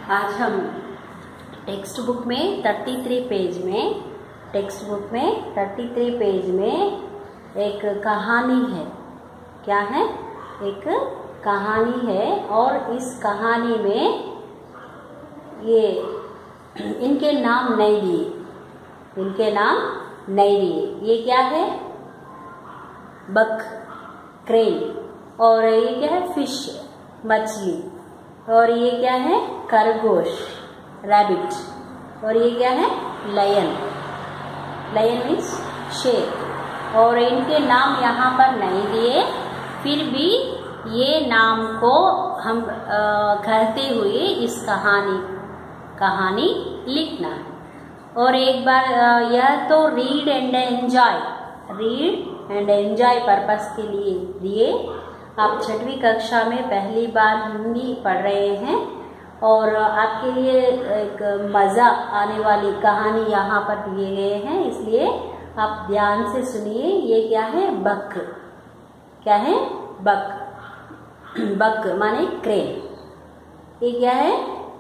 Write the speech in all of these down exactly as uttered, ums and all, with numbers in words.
आज हम text book में तैंतीस पेज में टेक्स्ट बुक में तैंतीस पेज में एक कहानी है। क्या है? एक कहानी है और इस कहानी में ये इनके नाम नहीं दिए, इनके नाम नहीं दिए। ये क्या है? बक, क्रेन, और ये क्या है? फिश, मछली, और ये क्या है? खरगोश, रैबिट, और ये क्या है? लायन, लायन मीन्स शेर। और इनके नाम यहाँ पर नहीं दिए, फिर भी ये नाम को हम कहते हुए इस कहानी कहानी लिखना है। और एक बार यह तो read and enjoy read and enjoy purpose के लिए दिए। आप छठवीं कक्षा में पहली बार हिंदी पढ़ रहे हैं और आपके लिए एक मज़ा आने वाली कहानी यहाँ पर दिए गए हैं, इसलिए आप ध्यान से सुनिए। ये क्या है? बक। क्या है? बक। बक माने क्रेन। ये क्या है?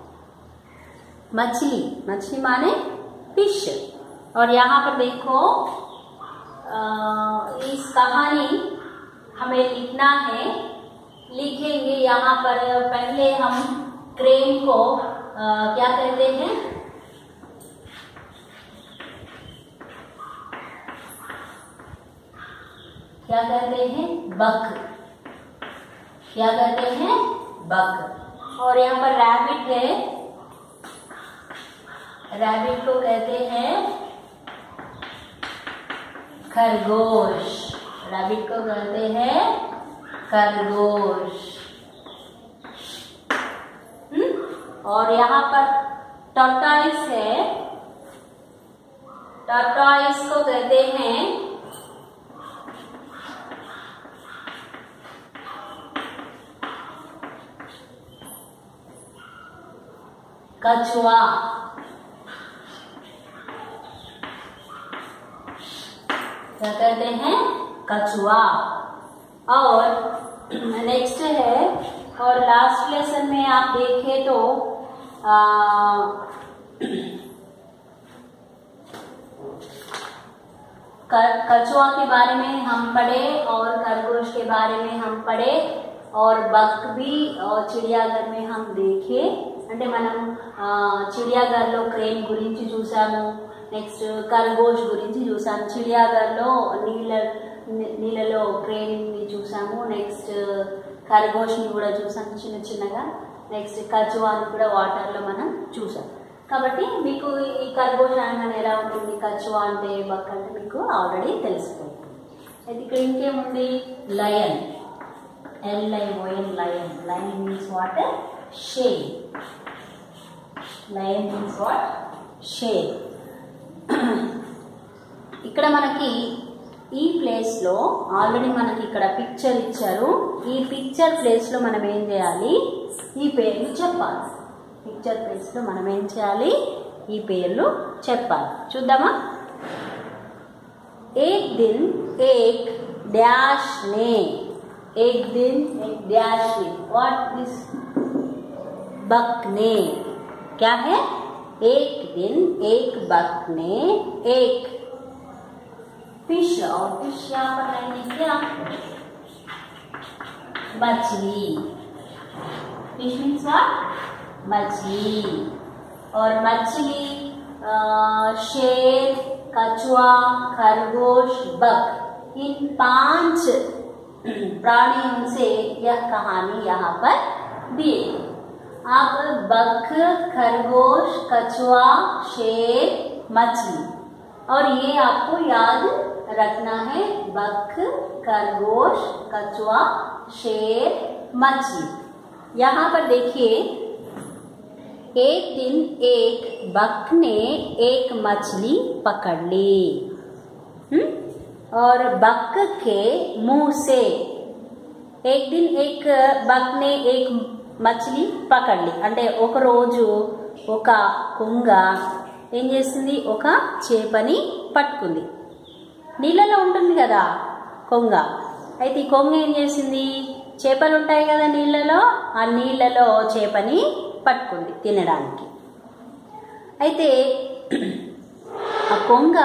मछली, मछली माने फिश। और यहाँ पर देखो, आ, इस कहानी हमें लिखना है, लिखेंगे। यहाँ पर पहले हम क्रेन को आ, क्या कहते हैं? क्या कहते हैं? बक। क्या कहते हैं? बक। और यहाँ पर रैबिट है, रैबिट को कहते हैं खरगोश। रैबिट को कहते हैं खरगोश। और यहाँ पर टॉर्टोइस है, टॉर्टोइस को कहते हैं कछुआ। क्या कहते हैं? कछुआ। और नेक्स्ट है, और लास्ट लेसन में आप देखें तो आ, कछुआ के बारे में हम पढ़े और खरगोश के बारे में हम पढ़े और बक भी और चिड़ियाघर में हम देखे। అంటే మనం చిడియాఘర్లో క్రేన్ గురించి చూసాము, నెక్స్ట్ ఖర్గోష్ గురించి చూసాము। చిడియాఘర్లో నీళ్ళ నీళ్ళలో క్రేన్ని చూసాము, నెక్స్ట్ ఖర్గోష్ని కూడా చూసాము చిన్న చిన్నగా, నెక్స్ట్ కచువాని కూడా వాటర్లో మనం చూసాం। కాబట్టి మీకు ఈ ఖర్గోష్ అనగానే ఎలా ఉంటుంది, కచువా అంటే బక్ అంటే మీకు ఆల్రెడీ తెలిసిపోతుంది। అయితే ఇక్కడ ఇంకేముంది? Lion, L I O N, lion. Lion means what? షేర్। Lion means what? షేర్। ఇక్కడ మనకి ఈ ప్లేస్లో ఆల్రెడీ మనకి ఇక్కడ పిక్చర్ ఇచ్చారు। ఈ పిక్చర్ ప్లేస్లో మనం ఏం చేయాలి? ఈ పేర్లు చెప్పాలి। పిక్చర్ ప్లేస్లో మనం ఏం చేయాలి? ఈ పేర్లు చెప్పాలి। చూద్దామా? एक दिन एक डैश ने, एक दिन एक डैश ने, व्हाट दिस? बक ने। क्या है? एक दिन एक बक ने एक फिश, और फिश यहाँ पर रहेंगे क्या? मछली। Fish means what? मछली। और मछली, शेर, कछुआ, खरगोश, बक, इन पांच प्राणियों से यह कहानी यहाँ पर दी। आप बक, खरगोश, कछुआ, शेर, मछली, और ये आपको याद रखना है। बक, खरगोश, कछुआ, शेर, मछली। यहाँ पर देखिए, एक दिन एक बक ने एक मछली पकड़ ली। हम्म? और बक के मुंह से, एक दिन एक बक ने एक మచిలి పకడ్లి అంటే ఒక రోజు ఒక కొంగ ఏం చేసింది? ఒక చేపని పట్టుకుంది। నీళ్ళలో ఉంటుంది కదా కొంగ, అయితే ఈ కొంగ ఏం చేసింది? చేపలు ఉంటాయి కదా నీళ్ళలో, ఆ నీళ్ళలో చేపని పట్టుకుంది తినడానికి. అయితే ఆ కొంగ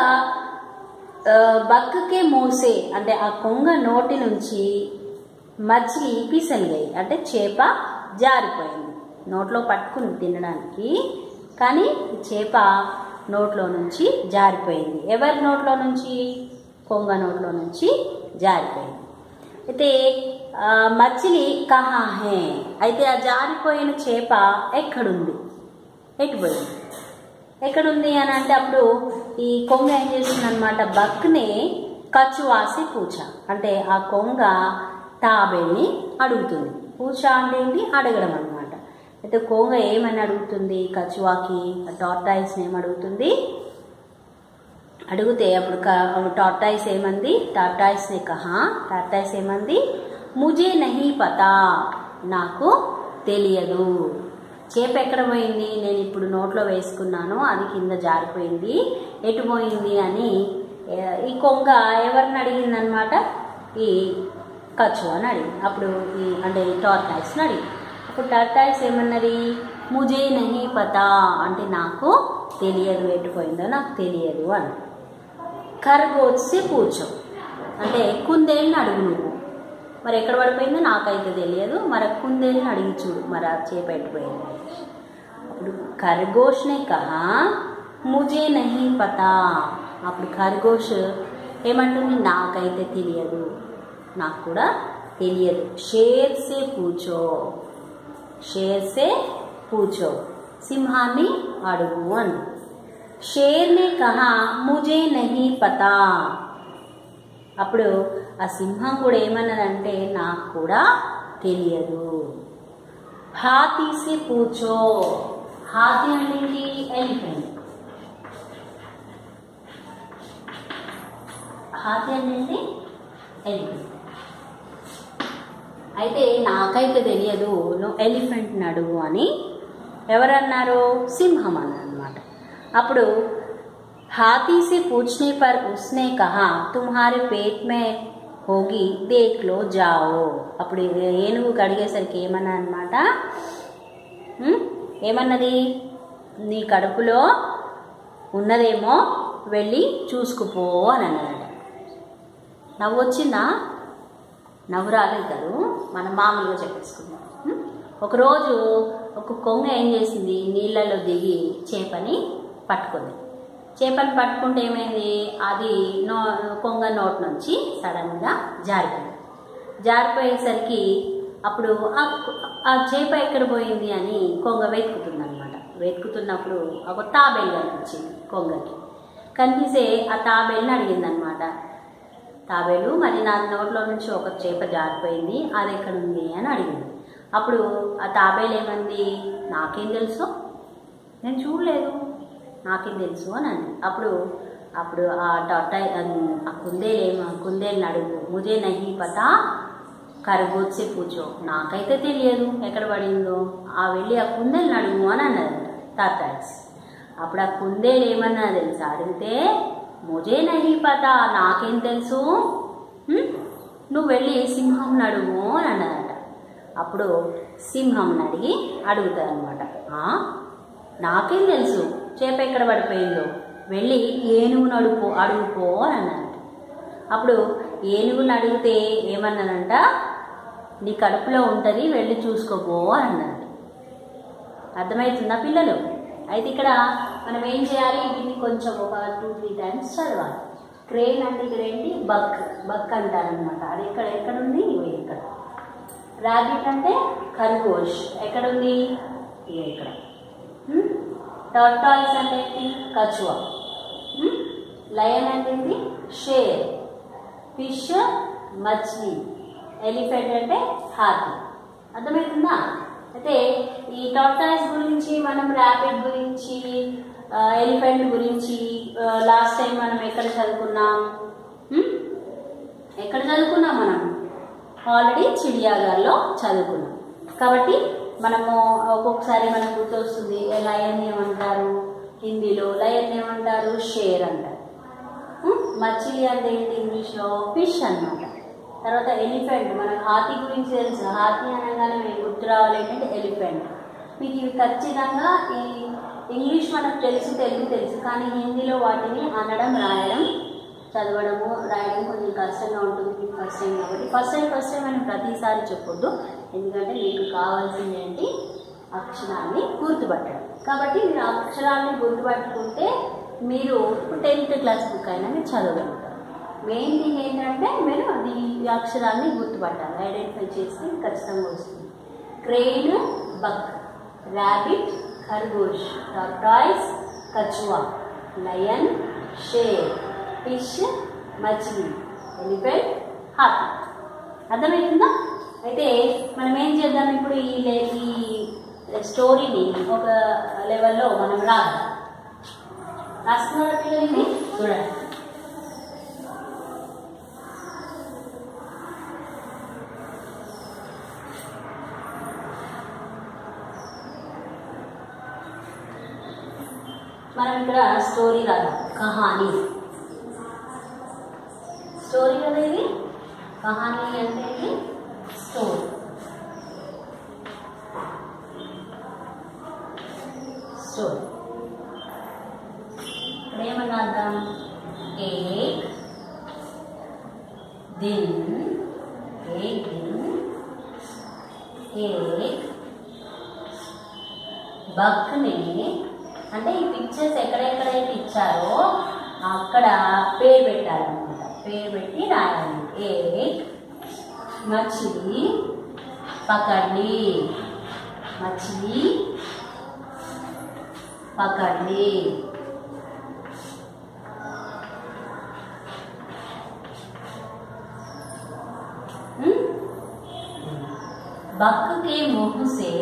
బక్కకే మోసే అంటే ఆ కొంగ నోటి నుంచి మచిలి పిసలిగాయి అంటే చేప జారిపోయింది. నోట్లో పట్టుకుంది తినడానికి, కానీ చేప నోట్లో నుంచి జారిపోయింది. ఎవరి నోట్లో నుంచి? కొంగ నోట్లో నుంచి జారిపోయింది. అయితే మచిలి కహా హే, అయితే ఆ జారిపోయిన చేప ఎక్కడుంది, ఎటుపోయింది, ఎక్కడుంది అని అంటే అప్పుడు ఈ కొంగ ఏం చేస్తుంది అనమాట, బక్నే కచువాసి పూచ అంటే ఆ కొంగ తాబేల్ని అడుగుతుంది. పూచ అంటే ఏంటి, అడగడం అనమాట. అయితే కొంగ ఏమని అడుగుతుంది, కచువాకి టార్టాయిస్ని ఏమడుగుతుంది, అడిగితే అప్పుడు టార్టాయిస్ ఏమంది, టార్టాయిస్ని కహా టార్టాయిస్ ఏమంది, ముజే నహీ పతా, నాకు తెలియదు. చేప ఎక్కడ పోయింది, నేను ఇప్పుడు నోట్లో వేసుకున్నాను, అది కింద జారిపోయింది, ఎటు పోయింది అని ఈ కొంగ ఎవరిని అడిగిందనమాట, ఈ కచువాని అడిగింది. అప్పుడు ఈ అంటే టార్టాయిస్ని అడిగింది. అప్పుడు టార్టాయిస్ ఏమన్నది, ముజే నహీ పతా అంటే నాకు తెలియదు, ఎటు పోయిందో నాకు తెలియదు అని. ఖర్గోష్సే పూచో అంటే కుందేలుని అడుగు నువ్వు, మరి ఎక్కడ పడిపోయిందో నాకైతే తెలియదు, మరి కుందేలుని అడిగి చూడు మరి ఆ చేప ఎట్టుపోయింది. అప్పుడు ఖర్గోష్నే కహా ముజే నహీ పతా, అప్పుడు ఖర్గోష్ ఏమంటుంది, నాకైతే తెలియదు, నాకు కూడా తెలియదు. షేర్ సే పూచో, షేర్ సే పూచో సింహాన్ని అడుగు అని. షేర్నే కహా ముజే నహీ పతా, అప్పుడు ఆ సింహం కూడా ఏమన్నదంటే నాకు కూడా తెలియదు. హాతీ సే పూచో, హాతీ అంటే ఎలిఫెంట్, హాతీ అంటే ఎలిఫెంట్. అయితే నాకైతే తెలియదు, నువ్వు ఎలిఫెంట్ని అడుగు అని ఎవరన్నారు, సింహం అన్నారు అనమాట. అప్పుడు हाथी से पूछने पर उसने कहा तुम्हारे पेट में होगी देख लो जाओ. అప్పుడు ఏనుగు కడిగేసరికి ఏమన్నా అనమాట, ఏమన్నది, నీ కడుపులో ఉన్నదేమో వెళ్ళి చూసుకుపో అని అన్నది. నవ్వు వచ్చిందా, నవ్వు రాలేదు కదా, మనం మామూలుగా చెప్పేసుకున్నాం. ఒకరోజు ఒక కొంగ ఏం చేసింది, నీళ్ళలో దిగి చేపని పట్టుకుంది. చేపని పట్టుకుంటే ఏమైంది, అది నో కొంగ నోట్ నుంచి సడన్గా జారిపోయింది. జారిపోయేసరికి అప్పుడు ఆ చేప ఎక్కడ పోయింది అని కొంగ వెతుకుతుంది అనమాట. వెతుకుతున్నప్పుడు ఒక తాబేలు కనిపించింది కొంగకి. కనిపిస్తే ఆ తాబేలుని అడిగింది అనమాట, తాబేలు మరి నా నోట్లో నుంచి ఒక చేప జారిపోయింది, అది ఎక్కడుంది అని అడిగింది. అప్పుడు ఆ తాబేలు ఏమంది, నాకేం తెలుసు, నేను చూడలేదు, నాకేం తెలుసు అని అంది. అప్పుడు అప్పుడు ఆ టాటాయ్ ఆ కుందేలేమో కుందేలుని అడుగు, ముజే నహీ పతా ఖర్గోష్సే పూచో, నాకైతే తెలియదు ఎక్కడ పడిందో, ఆ వెళ్ళి ఆ కుందేలుని అడుగు అని అన్నదంట టాటాయిస్. అప్పుడు ఆ కుందేలు ఏమన్నా తెలుసా, అడిగితే ముజే నహీ పతా నాకేం తెలుసు, నువ్వు వెళ్ళి సింహంని అడుగు అని అన్నదంట. అప్పుడు సింహంని అడిగి అడుగుతుంది అనమాట, నాకేం తెలుసు చేప ఎక్కడ పడిపోయిందో, వెళ్ళి ఏనుగును అడుగు అడుగుపో అని అన్నదంట. అప్పుడు ఏనుగుని అడిగితే ఏమన్నానంట, నీ కడుపులో ఉంటుంది వెళ్ళి చూసుకోపో అని అన్నది. అర్థమవుతుందా పిల్లలు? అయితే ఇక్కడ మనం ఏం చేయాలి, దీన్ని కొంచెం ఒక టూ త్రీ టైమ్స్ చదవాలి. క్రేన్ అంటే ఇక్కడ ఏంటి, బక్ బక్ అంటారనమాట. అది ఇక్కడ ఎక్కడుంది, ఇవి ఇక్కడ. రాబిట్ అంటే ఖర్గోష్, ఎక్కడుంది, ఇవి ఇక్కడ. టార్టాయిస్ అంటే ఏంటి, కచువా. లయన్ అంటే ఏంటి, షేర్. ఫిష్ మచ్లీ. ఎలిఫెంట్ అంటే హాతీ. అర్థమవుతుందా? అయితే ఈ టార్టాయిస్ గురించి మనం ర్యాపిడ్ గురించి ఎలిఫెంట్ గురించి లాస్ట్ టైం మనం ఎక్కడ చదువుకున్నాం, ఎక్కడ చదువుకున్నాం మనం ఆల్రెడీ చిడియాఘర్లో చదువుకున్నాం. కాబట్టి మనము ఒక్కొక్కసారి మనకు గుర్తొస్తుంది, లయన్ ఏమంటారు హిందీలో, లయన్ ఏమంటారు షేర్ అంటారు. మచిలీ అంటే ఏంటి ఇంగ్లీష్లో, ఫిష్ అన్నమాట. తర్వాత ఎలిఫెంట్, మనకు హాతీ గురించి తెలుసు, హాతీ అనగానే మీకు గుర్తు రావాలి ఏంటంటే ఎలిఫెంట్. మీకు ఇవి ఖచ్చితంగా ఈ ఇంగ్లీష్ మనకు తెలుసు, తెలుగు తెలుసు, కానీ హిందీలో వాటిని అనడం, రాయడం, చదవడము, రాయడం కొంచెం కష్టంగా ఉంటుంది మీకు ఫస్ట్ టైం కాబట్టి. ఫస్ట్ టైం ఫస్ట్ టైం అని ప్రతిసారి చెప్పొద్దు, ఎందుకంటే మీకు కావాల్సింది ఏంటి, అక్షరాన్ని గుర్తుపట్టడం. కాబట్టి మీరు అక్షరాన్ని గుర్తుపట్టుకుంటే మీరు టెన్త్ క్లాస్ బుక్ అయినా మీరు చదవగలుగుతారు. మెయిన్ థింగ్ ఏంటంటే మీరు అది ఈ అక్షరాన్ని గుర్తుపట్టాలి, ఐడెంటిఫై చేసి ఖచ్చితంగా వస్తుంది. క్రెయిన్, బక్, ర్యాబిట్, ఖర్గోష్, టార్టాయిస్, కచువా, లయన్, షేర్, ఫిష్, మచిలీ, ఎలిఫెంట్, హాతీ. అర్థమవుతుందా? అయితే మనం ఏం చేద్దాం ఇప్పుడు, ఈ ఈ స్టోరీని ఒక లెవెల్లో మనం రాద్దాం. రాస్తున్నారు పిల్లలకి చూడండి. మనం ఇక్కడ స్టోరీ రాద్దాం, కహానీ. స్టోరీ అనేది కహానీ అంటే స్టోరీ. స్టోరీ ఇక్కడ ఏమన్నా అర్థం, एक दिन एक दिन एक బక్ నే, అంటే ఈ పిక్చర్స్ ఎక్కడెక్కడైతే ఇచ్చారో అక్కడ పేరు పెట్టాలన్నమాట, పేరు పెట్టి రాయాలి. ఏక్ మచిలీ పకడ్లీ, మచిలీ పకడ్లీ. बक के मुंह से,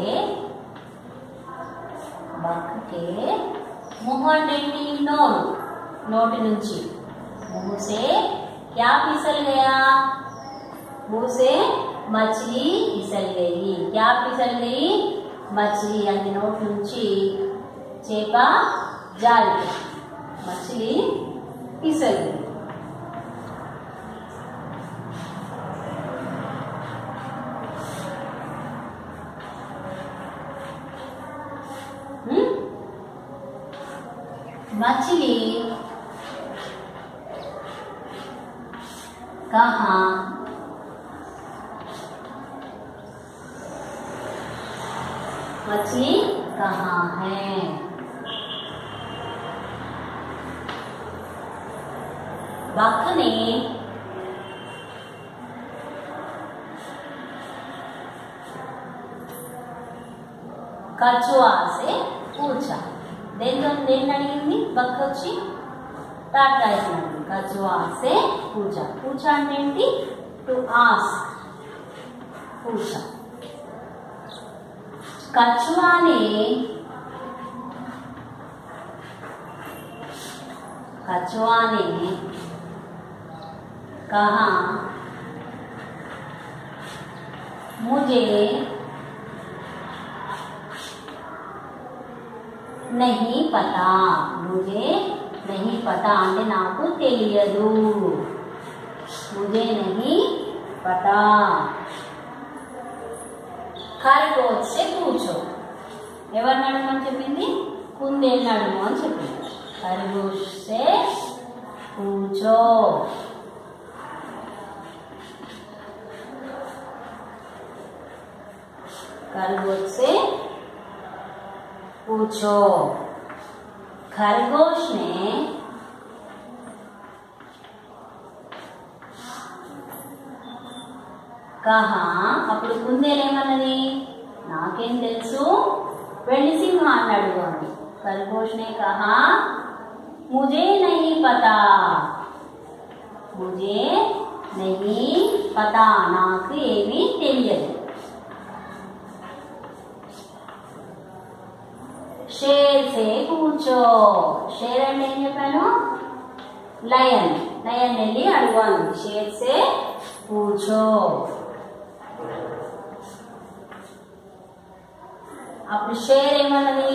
बक के मुंह అంటే నోరు, నోటి నుంచి मुंह से क्या फिसल गया, मुंह से मछली फिसल गई. क्या फिसल गई, मछली అంటే నోటి నుంచి చేప జారి, मछली फिसल गई. मछली कहाँ, मछली कहाँ है. बक ने कछुआ से पूछा. దేంతో దేన్ని అడిగింది, బక్ వచ్చి టార్టాయిస్ అడిగింది. కచువా సే పూజా, పూజా అంటే ఏంటి, టు ఆస్క్, పూజా. కచువానే కచువానే కహా मुझे नहीं पता, मुझे नहीं पता అంటే నాకు తెలియదు, मुझे नहीं पता. ఖర్గోష్ से पूछो, ఎవరిని అడగమని చెప్పింది, కుందేలుని అడుగు అని చెప్పింది. ఖర్గోష్ से पूछो. खरगोश से पूछो. खरगोश ने कहा, అప్పుడు కుందేలేమన్నది, నాకేం తెలుసు, వెళ్ళి సింహాన్ని అడుగు అని. खरगोश ने कहा मुझे नहीं पता, मुझे नहीं पता, నాకు ఏమీ తెలియదు. షేర్ సే పూచో, షేర్ అంటే ఏం చెప్పాను, లయన్, లయన్ వెళ్ళి అడుగును. షేర్ సే పూచో. అప్పుడు షేర్ ఏమన్నది,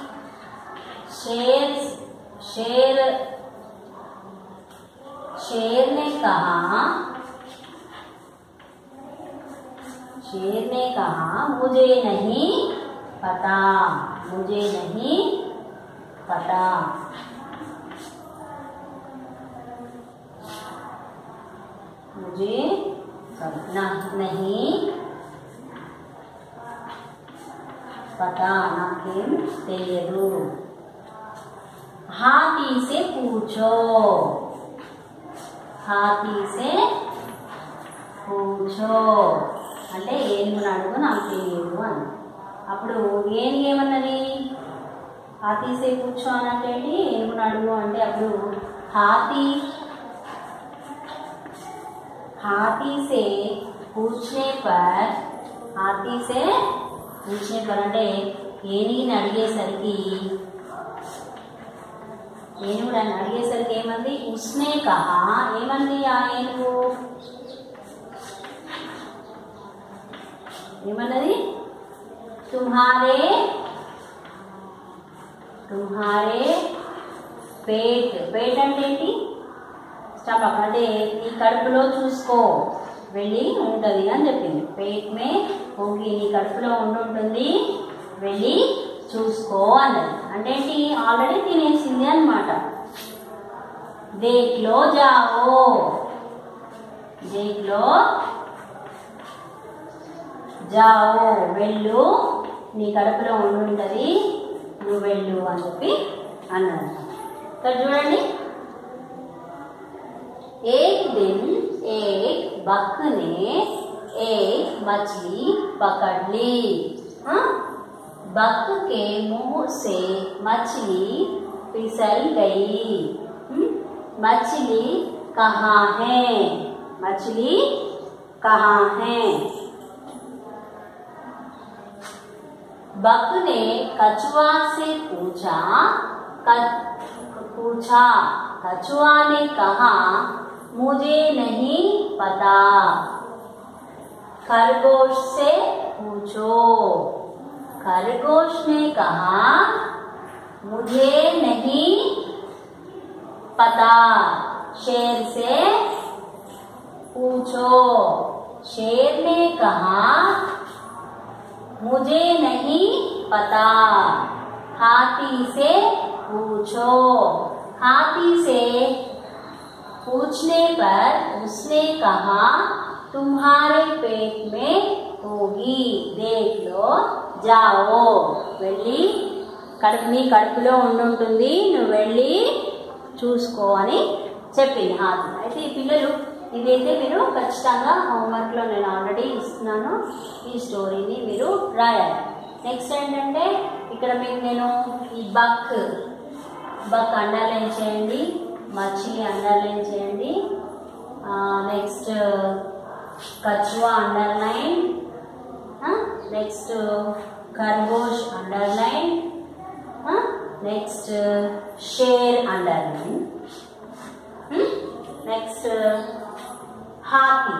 షేర్ షేర్ షేర్ నే కహా, షేర్ నే కహా ముझे नहीं पता, मुझे नहीं पता। मुझे नहीं पता, नाकेम तेलुगु। हाथी से पूछो, हाथी से पूछो అంటే ఏనుగుని అడుగు నాకు తెలియదు అని. అప్పుడు ఏనుగు ఏమన్నది? హాతీ సే కూర్చో అని అంటే ఏనుగుని అడుగు అంటే అప్పుడు హాతీ हाथी से पूछने पर हाथी से पूछने पर అంటే ఏనుగుని అడిగేసరికి ఏనుగుని అడిగేసరికి ఏమంది? उसने कहा, ఏమంది ఆ ఏనుగు? ఏమన్నది? तुम्हारे तुम्हारे पेट पेट అంటే ఏంటి? స్టాప్ అంటే నీ కడుపులో చూసుకో వెళ్ళి ఉంటుంది అని చెప్పింది. పేట్ మే ఓకే, నీ కడుపులో ఉండుంటుంది వెళ్ళి చూసుకో అన్నది. అంటే ఏంటి? ఆల్రెడీ తినేసింది అన్నమాట. దేఖ్లో జాओ, దేఖ్లో జాओ వెళ్ళు, నీ కడుపులో ఉండుంటుంది నువ్వు వెళ్ళు అని చెప్పి అన్నది. ఇక్కడ చూడండి, एक दिन एक बक ने एक मछली पकड़ ली। हाँ? बक के मुंह से मछली फिसल गई। मछली कहाँ है? मछली कहाँ है? बक ने कछुआ से पूछा पूछा कछुआ ने कहा मुझे नहीं पता। खरगोश से पूछो, खरगोश ने कहा मुझे नहीं पता। शेर से पूछो, शेर ने कहा मुझे नहीं पता। हाथी से पूछो, हाथी से पूछने पर उसने कहा तुम्हारे पेट में होगी, देख लो जाओ వెళ్ళి కడుపు నీ కడుపులో ఉండుంటుంది నువ్వు వెళ్ళి చూసుకో అని చెప్పింది హాతీ. అయితే ఈ పిల్లలు ఇదైతే మీరు ఖచ్చితంగా హోంవర్క్లో నేను ఆల్రెడీ ఇస్తున్నాను. ఈ స్టోరీని మీరు రాయాలి. నెక్స్ట్ ఏంటంటే ఇక్కడ మీకు నేను ఈ బక్ బక్ అండర్లైన్ చేయండి, మచిలీ అండర్లైన్ చేయండి, నెక్స్ట్ కछुआ అండర్లైన్, నెక్స్ట్ ఖర్గోష్ అండర్లైన్, నెక్స్ట్ షేర్ అండర్లైన్, నెక్స్ట్ హాతీ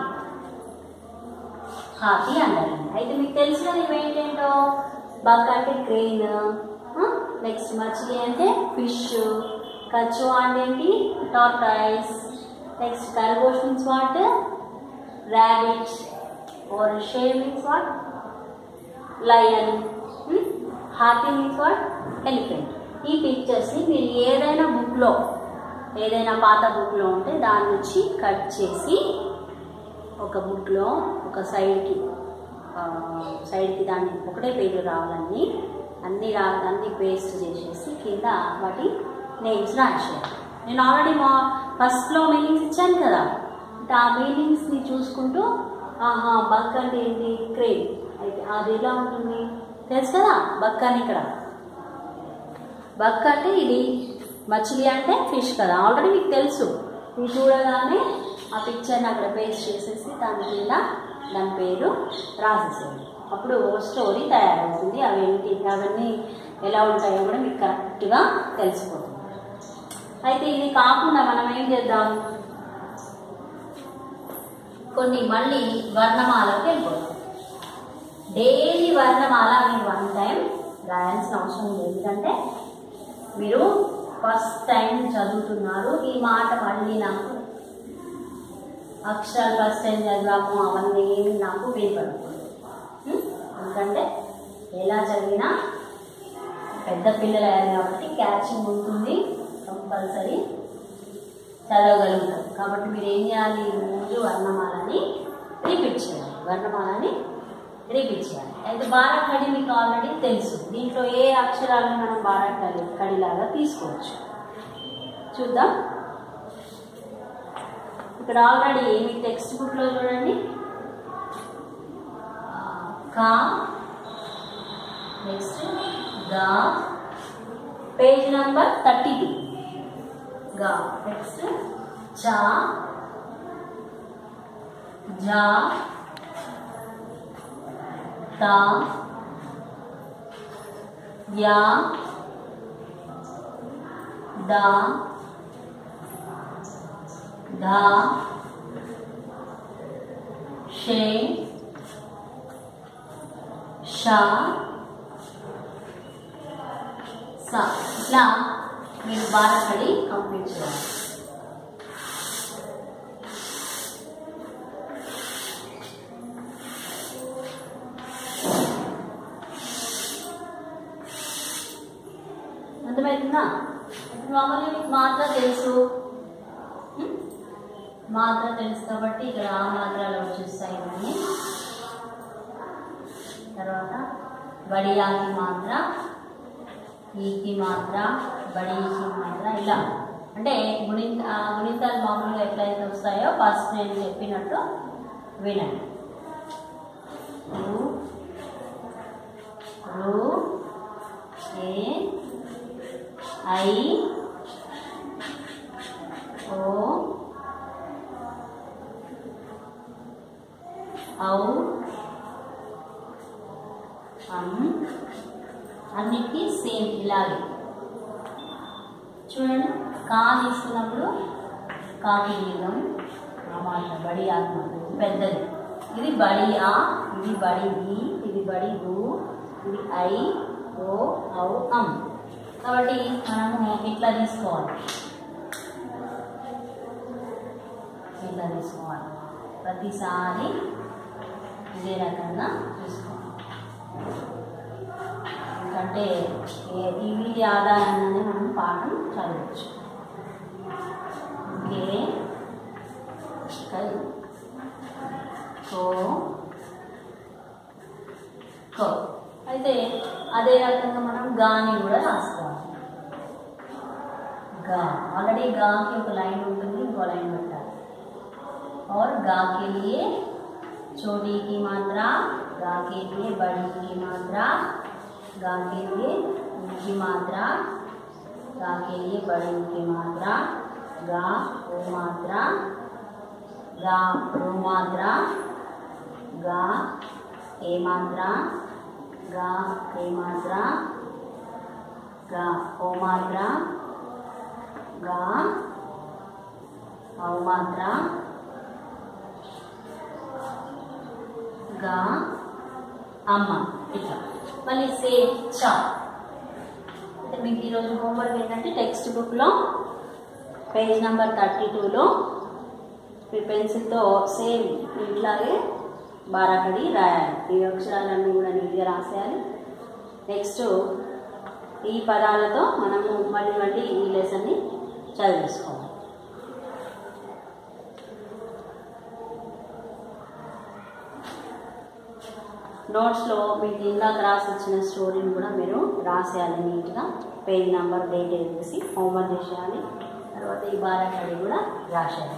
హాతీ అండర్లైన్. అయితే మీకు తెలిసిన ఇవేంటేంటో బక్ అంటే క్రెయిన్, నెక్స్ట్ మచిలీ అంటే ఫిష్, కछुआ అంటే ఏంటి? టార్టాయిస్, నెక్స్ట్ ఖర్గోష్ means what? rabbit, or share means what? Lion, hmm? హాతీ means what? elephant. ఈ పిక్చర్స్ని మీరు ఏదైనా బుక్లో ఏదైనా పాత బుక్లో ఉంటే దాని నుంచి కట్ చేసి ఒక బుక్లో ఒక సైడ్కి సైడ్కి దాన్ని ఒకటే పేరు రావాలని అన్ని రా అన్ని పేస్ట్ చేసేసి కింద వాటి నేమ్స్ రాసేయాలి. నేను ఆల్రెడీ మా ఫస్ట్లో మీనింగ్స్ ఇచ్చాను కదా, ఆ మీనింగ్స్ని చూసుకుంటూ ఆహా బక్ అంటే ఏంటి? క్రెయిన్. అయితే అది ఎలా ఉంటుంది తెలుసు కదా, బక్ అని ఇక్కడ బక్ అంటే ఇది, మచిలీ అంటే ఫిష్ కదా, ఆల్రెడీ మీకు తెలుసు. ఇది చూడగానే ఆ పిక్చర్ని అక్కడ పేస్ట్ చేసేసి దాని కింద దాని పేరు రాసేసేయండి. అప్పుడు స్టోరీ తయారవుతుంది. అవేంటి అవన్నీ ఎలా ఉంటాయో కూడా మీకు కరెక్ట్గా తెలిసిపోతుంది. అయితే ఇది కాకుండా మనం ఏం చేద్దాం, కొన్ని మళ్ళీ వర్ణమాలకు వెళ్ళిపోతాం. డైలీ వర్ణమాల మీరు వన్ టైం రాయాల్సిన అవసరం లేదు, ఎందుకంటే మీరు ఫస్ట్ టైం చదువుతున్నారు. ఈ మాట మళ్ళీ నాకు అక్షరాలు ఫస్ట్ టైం చదివాము అవన్నీ నాకు వినపడకూడదు. ఎందుకంటే ఎలా చదివినా పెద్ద పిల్లలు అయ్యారు కాబట్టి క్యాచింగ్ ఉంటుంది, కంపల్సరీ చదవగలుగుతారు. కాబట్టి మీరు ఏం చేయాలి, రోజు వర్ణమాలని రిపీట్ చేయాలి, వర్ణమాలని రిపీట్ చేయాలి. అయితే బారాఖడి మీకు ఆల్రెడీ తెలుసు. దీంట్లో ఏ అక్షరాలను మనం బారాఖడి కడిలాగా తీసుకోవచ్చు చూద్దాం. ఇక్కడ ఆల్రెడీ మీ టెక్స్ట్ బుక్లో చూడండి, కా, నెక్స్ట్ గా, పేజ్ నంబర్ థర్టీ టూ, గా, నెక్స్ట్ చా, జా, తా, యా, దా, धा, షే, షా, సా. ఇట్లా మీరు బారాఖడి కంప్లీట్ చేయాలి. అర్థమవుతుందా? మామూలుగా మీకు మాత్రం తెలుసు, మాత్ర తెలుసు కాబట్టి ఇక్కడ ఆ మాత్రలు వచ్చేస్తాయి. ఇవన్నీ తర్వాత బడియాకి మాత్ర, ఈకి మాత్ర, బడీకి మాత్ర, ఇలా అంటే గుణింత గుణింతాలు మామూలుగా ఎట్లయితే వస్తాయో ఫస్ట్ నేను చెప్పినట్టు వినండి. రు, రు, ఏ, ఐ, ఓ, ఔ, అం, అన్నిటికీ సేమ్ ఇలాగే చూడండి. కా తీసుకున్నప్పుడు కాకి దీర్ఘం, ఆ మాట బడి ఆత్మ పెద్దది. ఇది బడి ఆ, ఇది బడి ఈ, ఇది బడి ఊ, ఇది ఐ, ఓ, ఔ, అం. కాబట్టి మనము ఇట్లా తీసుకోవాలి, ఇట్లా తీసుకోవాలి. ప్రతిసారి ఇదే రకంగా చూసుకోవాలి. ఎందుకంటే వీటి ఆధారంగానే మనం పాఠం చదవచ్చు. గే, కై, కో, కో. అయితే అదే రకంగా మనం గాని కూడా రాసుకోవాలి. గా ఆల్రెడీ గాకి ఒక లైన్ ఉంటుంది, ఇంకో లైన్ పెట్టాలి. और गा के लिए छोटी की मात्रा, गा के लिए बड़ी की मात्रा, गा के लिए ऊँची मात्रा, गा के लिए बड़ी की मात्रा, गा ओ मात्रा, गा रो मात्रा, गा ए मात्रा, गा ए मात्रा, गा ओ मात्रा, गा औ मात्रा, గా, అమ్మ. ఇట్లా మళ్ళీ సేమ్ చా. అయితే మీకు ఈరోజు హోంవర్క్ ఏంటంటే టెక్స్ట్ బుక్లో పేజ్ నెంబర్ థర్టీ టూలో మీ పెన్సిల్తో సేమ్ ఇట్లాగే బారాఖడి రాయాలి. ఈ అక్షరాలన్నీ కూడా నీట్గా రాసేయాలి. నెక్స్ట్ ఈ పదాలతో మనము మళ్ళీ మళ్ళీ ఈ లెసన్ని చదివేసుకోవాలి. నోట్స్లో మీకు ఇందాక రాసి వచ్చిన స్టోరీని కూడా మీరు రాసేయాలి నీట్గా. పేజ్ నెంబర్ డేట్ వేసి హోంవర్క్ చేసేయాలి. తర్వాత ఈ బారాఖడి కూడా రాసేయాలి.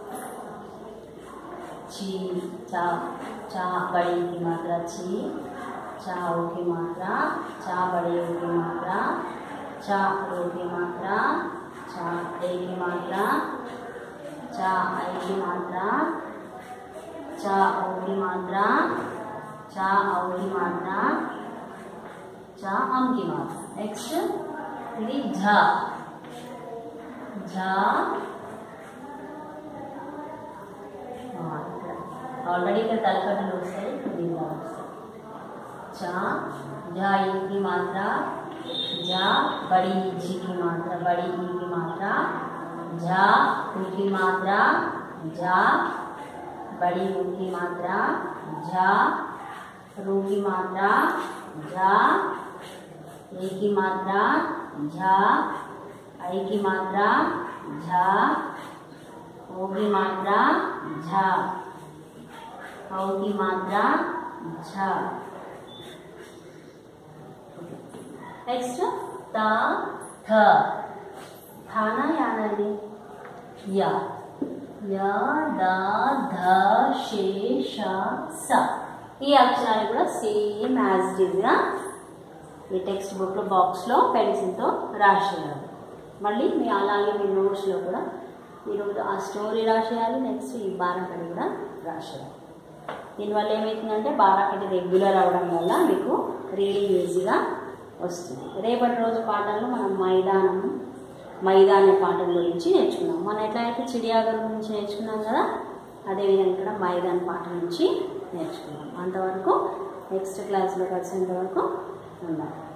చి, చా, చా బड़ी की मात्रा ची, चा ओ की मात्रा, चा बड़ी ओ की मात्रा, चा ओ की मात्रा, चा ए की मात्रा, चा आई की मात्रा, चा ओ की मात्रा, चा औ की मात्रा, चा अम की मात्रा. नेक्स्ट ఇది झा, झा ऑलरेडी ఇక్కడ తలకట్టలు వస్తాయి, దీనిలో వస్తాయి. चा झा ई की मात्रा, झा बड़ी जी की मात्रा, बड़ी ई की मात्रा, झा ऊ की मात्रा, झा बड़ी ऊ की मात्रा, झा रू की मात्रा, झा, ए की मात्रा झा, आई की मात्रा झा, ओ की मात्रा झा, औ की मात्रा झा। नेक्स्ट त थ, था ना यानी या, य द ध शे ష స ఈ అక్షరాలు కూడా సేమ్ యాజ్ ఇట్ ఈజ్ గా ఈ టెక్స్ట్ బుక్ లో బాక్స్ లో పెన్సిల్ తో రాసేయాలి. మళ్ళీ మీ అలాగే మీ నోట్స్ లో కూడా మీరు ఆ స్టోరీ రాసేయాలి. నెక్స్ట్ ఈ బారాకడి కూడా రాసేయాలి. దీనివల్ల ఏమవుతుందంటే బారాకడి రెగ్యులర్ అవడం వల్ల మీకు రీడింగ్ ఈజీగా వస్తుంది. రేపటి రోజు పాఠంలో మనం మైదానం మైదాన పాఠం గురించి నేర్చుకున్నాం. మనం ఎట్లా అయితే చిడియాగర్ గురించి నేర్చుకున్నాం కదా, అదేవిధంగా ఇక్కడ మైదాన పాఠం నుంచి నేర్చుకున్నాం. అంతవరకు నెక్స్ట్ క్లాస్లో కలిసేంత వరకు ఉండాలి.